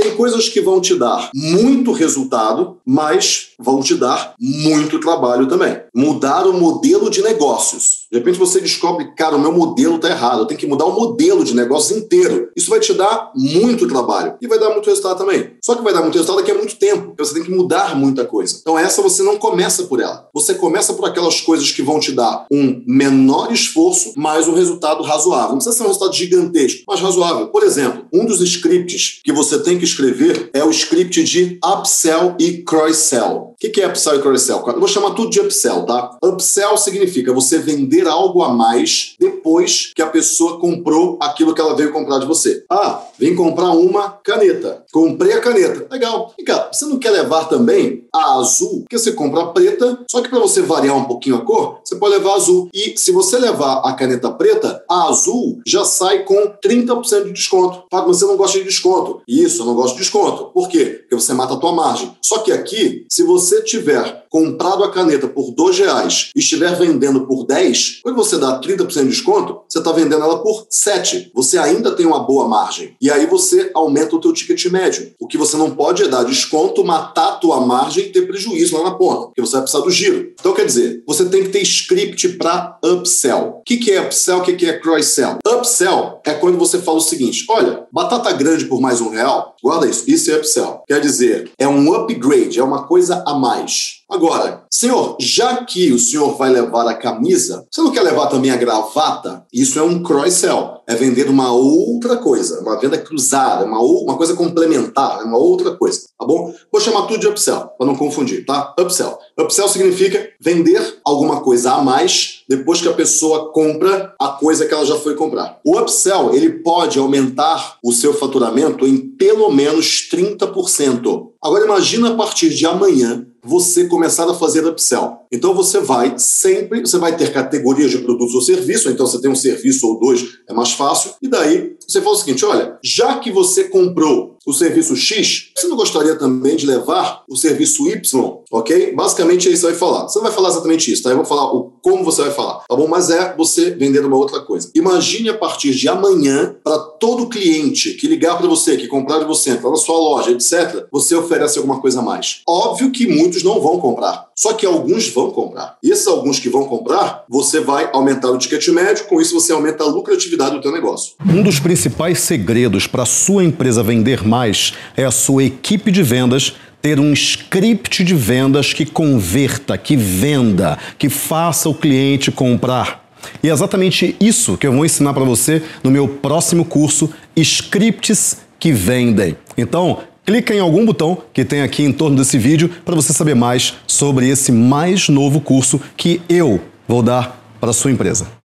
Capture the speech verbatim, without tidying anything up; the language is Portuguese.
Tem coisas que vão te dar muito resultado, mas vão te dar muito trabalho também. Mudar o modelo de negócios. De repente você descobre, cara, o meu modelo está errado, eu tenho que mudar o modelo de negócios inteiro. Isso vai te dar muito trabalho e vai dar muito resultado também. Só que vai dar muito resultado daqui a muito tempo, porque você tem que mudar muita coisa. Então essa você não começa por ela. Você começa por aquelas coisas que vão te dar um menor esforço, mas um resultado razoável. Não precisa ser um resultado gigantesco, mas razoável. Por exemplo, um dos scripts que você tem que escrever é o script de upsell e cross-sell. O que é upsell e cross-sell? Eu vou chamar tudo de upsell, tá? Upsell significa você vender algo a mais depois que a pessoa comprou aquilo que ela veio comprar de você. Ah, vem comprar uma caneta. Comprei a caneta. Legal. E cara, você não quer levar também a azul? Porque você compra a preta, só que para você variar um pouquinho a cor, você pode levar a azul. E se você levar a caneta preta, a azul já sai com trinta por cento de desconto. Fala que você não gosta de desconto. Isso, eu não gosto de desconto. Por quê? Porque você mata a tua margem. Só que aqui, se você tiver comprado a caneta por dois reais e estiver vendendo por dez, quando você dá trinta por cento de desconto, você está vendendo ela por sete. Você ainda tem uma boa margem. E aí você aumenta o teu ticket médio. O que você não pode é dar desconto, matar a tua margem e ter prejuízo lá na ponta, porque você vai precisar do giro. Então, quer dizer, você tem que ter script para upsell. O que, que é upsell? O que, que é cross-sell? Upsell é quando você fala o seguinte, olha, batata grande por mais um real, guarda isso, isso é upsell. Quer dizer, é um upgrade, é uma coisa a mais. Agora, senhor, já que o senhor vai levar a camisa, você não quer levar também a gravata? Isso é um cross-sell. É vender uma outra coisa, uma venda cruzada, uma, ou, uma coisa complementar, uma outra coisa, tá bom? Vou chamar tudo de upsell, para não confundir, tá? Upsell. Upsell significa vender alguma coisa a mais depois que a pessoa compra a coisa que ela já foi comprar. O upsell, ele pode aumentar o seu faturamento em pelo menos trinta por cento. Agora imagina a partir de amanhã você começar a fazer upsell. Então você vai sempre, você vai ter categorias de produtos ou serviços, então você tem um serviço ou dois, é mais fácil, e daí você fala o seguinte, olha, já que você comprou o serviço X, você não gostaria também de levar o serviço Y, ok? Basicamente é isso que você vai falar. Você não vai falar exatamente isso, tá? Eu vou falar o como você vai falar, tá bom? Mas é você vender uma outra coisa. Imagine a partir de amanhã, para todo cliente que ligar para você, que comprar de você, entrar na sua loja, etcétera, você oferece alguma coisa a mais. Óbvio que muitos não vão comprar, só que alguns vão comprar. E esses alguns que vão comprar, você vai aumentar o ticket médio, com isso você aumenta a lucratividade do teu negócio. Um dos principais segredos para a sua empresa vender mais é a sua equipe de vendas ter um script de vendas que converta, que venda, que faça o cliente comprar. E é exatamente isso que eu vou ensinar para você no meu próximo curso, Scripts que Vendem. Então, clica em algum botão que tem aqui em torno desse vídeo para você saber mais sobre esse mais novo curso que eu vou dar para a sua empresa.